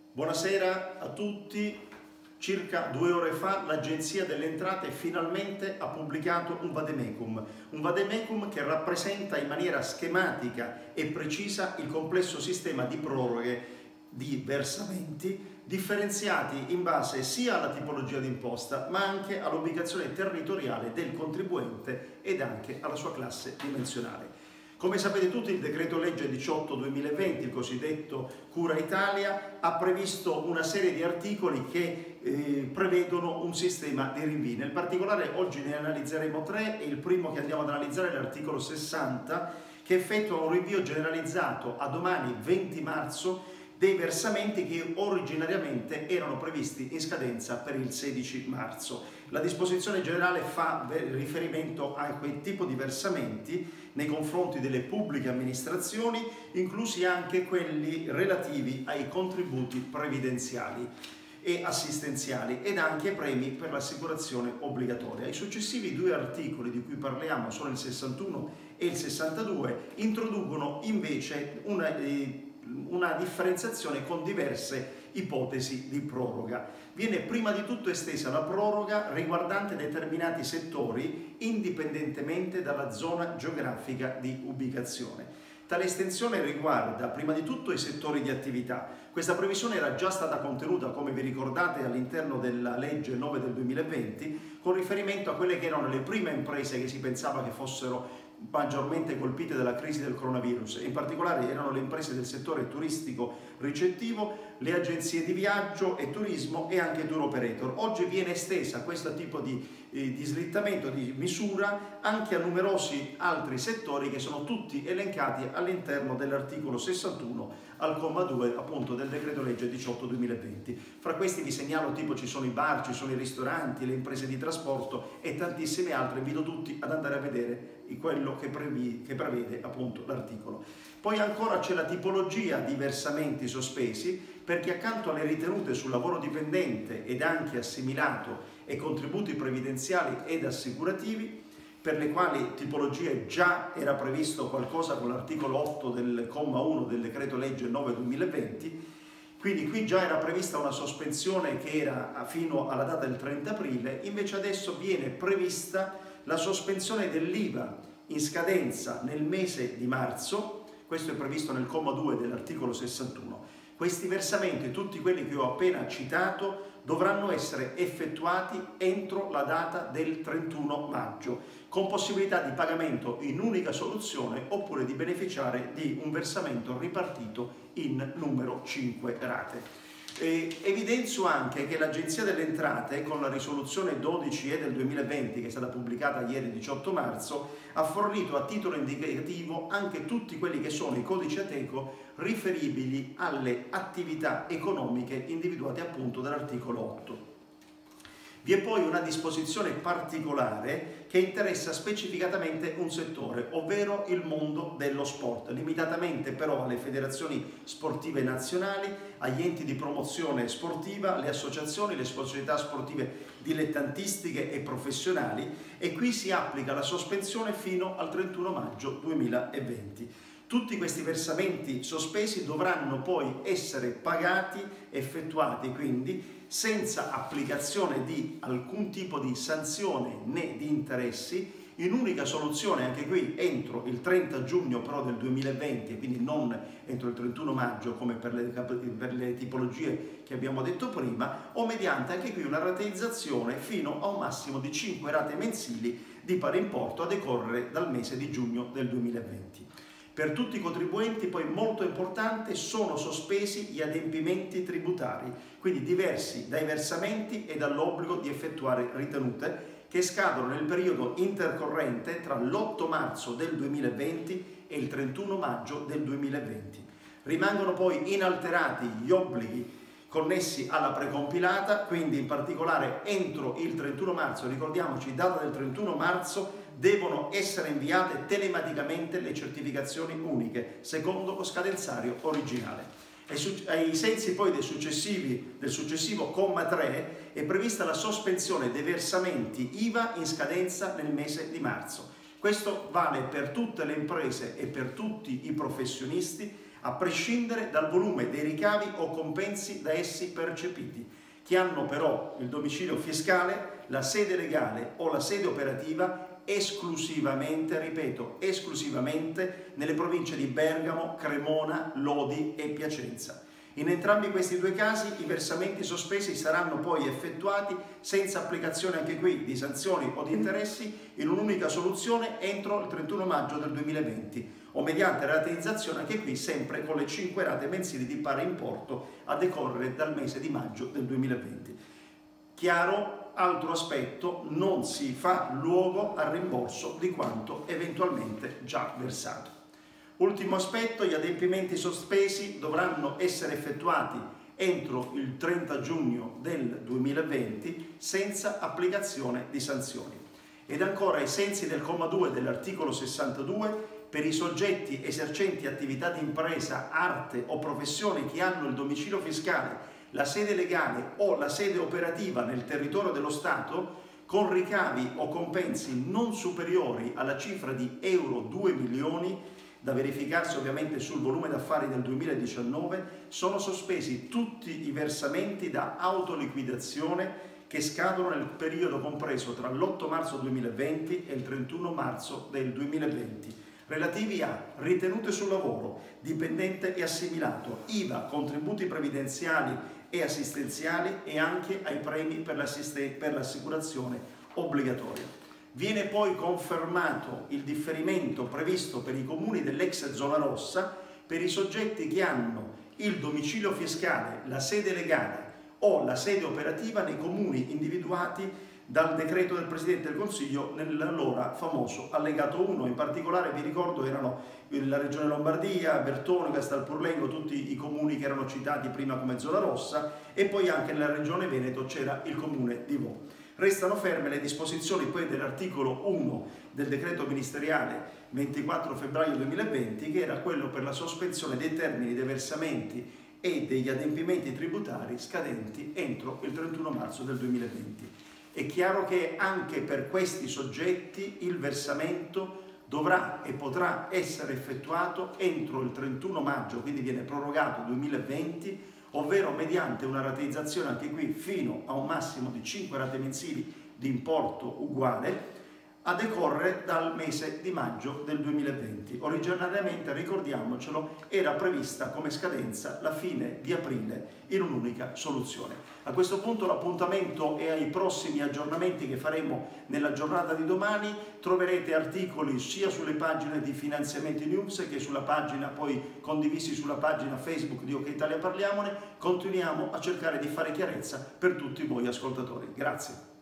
Buonasera a tutti. Circa 2 ore fa l'Agenzia delle Entrate finalmente ha pubblicato un vademecum che rappresenta in maniera schematica e precisa il complesso sistema di proroghe di versamenti differenziati in base sia alla tipologia d'imposta ma anche all'ubicazione territoriale del contribuente ed anche alla sua classe dimensionale. Come sapete tutti, il decreto legge 18/2020, il cosiddetto Cura Italia, ha previsto una serie di articoli che prevedono un sistema di rinvii. Nel particolare oggi ne analizzeremo 3 e il primo che andiamo ad analizzare è l'articolo 60 che effettua un rinvio generalizzato a domani 20 marzo dei versamenti che originariamente erano previsti in scadenza per il 16 marzo. La disposizione generale fa riferimento a quel tipo di versamenti nei confronti delle pubbliche amministrazioni, inclusi anche quelli relativi ai contributi previdenziali e assistenziali ed anche premi per l'assicurazione obbligatoria. I successivi 2 articoli di cui parliamo, sono il 61 e il 62, introducono invece una differenziazione con diverse ipotesi di proroga. Viene prima di tutto estesa la proroga riguardante determinati settori indipendentemente dalla zona geografica di ubicazione. Tale estensione riguarda prima di tutto i settori di attività. Questa previsione era già stata contenuta, come vi ricordate, all'interno della legge 9 del 2020 con riferimento a quelle che erano le prime imprese che si pensava che fossero maggiormente colpite dalla crisi del coronavirus. In particolare erano le imprese del settore turistico ricettivo, le agenzie di viaggio e turismo e anche tour operator. Oggi viene estesa questo tipo di slittamento di misura anche a numerosi altri settori che sono tutti elencati all'interno dell'articolo 61 al comma 2 appunto del decreto legge 18/2020. Fra questi vi segnalo ci sono i bar, ci sono i ristoranti, le imprese di trasporto e tantissime altre. Invito tutti ad andare a vedere quello che prevede appunto l'articolo. Poi ancora c'è la tipologia di versamenti sospesi, perché accanto alle ritenute sul lavoro dipendente ed anche assimilato e contributi previdenziali ed assicurativi, per le quali tipologie già era previsto qualcosa con l'articolo 8 del comma 1 del decreto legge 9/2020, quindi qui già era prevista una sospensione che era fino alla data del 30 aprile, invece adesso viene prevista la sospensione dell'IVA in scadenza nel mese di marzo. Questo è previsto nel comma 2 dell'articolo 61. Questi versamenti, tutti quelli che ho appena citato, dovranno essere effettuati entro la data del 31 maggio, con possibilità di pagamento in unica soluzione oppure di beneficiare di un versamento ripartito in numero 5 rate. Evidenzio anche che l'Agenzia delle Entrate, con la risoluzione 12E del 2020, che è stata pubblicata ieri 18 marzo, ha fornito a titolo indicativo anche tutti quelli che sono i codici Ateco riferibili alle attività economiche individuate appunto dall'articolo 8. Vi è poi una disposizione particolare che interessa specificatamente un settore, ovvero il mondo dello sport, limitatamente però alle federazioni sportive nazionali, agli enti di promozione sportiva, alle associazioni, le società sportive dilettantistiche e professionali, e qui si applica la sospensione fino al 31 maggio 2020. Tutti questi versamenti sospesi dovranno poi essere pagati, effettuati quindi senza applicazione di alcun tipo di sanzione né di interessi, in unica soluzione anche qui entro il 30 giugno però del 2020, quindi non entro il 31 maggio come per le tipologie che abbiamo detto prima, o mediante anche qui una rateizzazione fino a un massimo di 5 rate mensili di pari importo a decorrere dal mese di giugno del 2020. Per tutti i contribuenti poi molto importante sono sospesi gli adempimenti tributari, quindi diversi dai versamenti e dall'obbligo di effettuare ritenute, che scadono nel periodo intercorrente tra l'8 marzo del 2020 e il 31 maggio del 2020. Rimangono poi inalterati gli obblighi connessi alla precompilata, quindi in particolare entro il 31 marzo, ricordiamoci, data del 31 marzo, devono essere inviate telematicamente le certificazioni uniche, secondo lo scadenzario originale. Ai sensi poi del successivo comma 3 è prevista la sospensione dei versamenti IVA in scadenza nel mese di marzo. Questo vale per tutte le imprese e per tutti i professionisti, a prescindere dal volume dei ricavi o compensi da essi percepiti, che hanno però il domicilio fiscale, la sede legale o la sede operativa esclusivamente, ripeto, esclusivamente nelle province di Bergamo, Cremona, Lodi e Piacenza. In entrambi questi due casi i versamenti sospesi saranno poi effettuati senza applicazione anche qui di sanzioni o di interessi in un'unica soluzione entro il 31 maggio del 2020 o mediante rateizzazione anche qui sempre con le 5 rate mensili di pari importo a decorrere dal mese di maggio del 2020. Chiaro, altro aspetto, non si fa luogo al rimborso di quanto eventualmente già versato. Ultimo aspetto, gli adempimenti sospesi dovranno essere effettuati entro il 30 giugno del 2020 senza applicazione di sanzioni. Ed ancora, ai sensi del comma 2 dell'articolo 62, per i soggetti esercenti attività di impresa, arte o professione che hanno il domicilio fiscale, la sede legale o la sede operativa nel territorio dello Stato, con ricavi o compensi non superiori alla cifra di euro 2 milioni, da verificarsi ovviamente sul volume d'affari del 2019, sono sospesi tutti i versamenti da autoliquidazione che scadono nel periodo compreso tra l'8 marzo 2020 e il 31 marzo del 2020, relativi a ritenute sul lavoro, dipendente e assimilato, IVA, contributi previdenziali e assistenziali e anche ai premi per l'assicurazione obbligatoria. Viene poi confermato il differimento previsto per i comuni dell'ex zona rossa per i soggetti che hanno il domicilio fiscale, la sede legale o la sede operativa nei comuni individuati dal decreto del Presidente del Consiglio nell'allora famoso allegato 1. In particolare vi ricordo erano la Regione Lombardia, Bertone, Castelpurlengo, tutti i comuni che erano citati prima come zona rossa, e poi anche nella Regione Veneto c'era il comune di Vo. Restano ferme le disposizioni poi dell'articolo 1 del decreto ministeriale 24 febbraio 2020, che era quello per la sospensione dei termini dei versamenti e degli adempimenti tributari scadenti entro il 31 marzo del 2020. È chiaro che anche per questi soggetti il versamento dovrà e potrà essere effettuato entro il 31 maggio, quindi viene prorogato 2020, ovvero mediante una rateizzazione anche qui fino a un massimo di 5 rate mensili di importo uguale a decorrere dal mese di maggio del 2020. Originariamente, ricordiamocelo, era prevista come scadenza la fine di aprile in un'unica soluzione. A questo punto l'appuntamento è ai prossimi aggiornamenti che faremo nella giornata di domani. Troverete articoli sia sulle pagine di Finanziamenti News che sulla pagina poi condivisi sulla pagina Facebook di OK Italia Parliamone. Continuiamo a cercare di fare chiarezza per tutti voi ascoltatori. Grazie.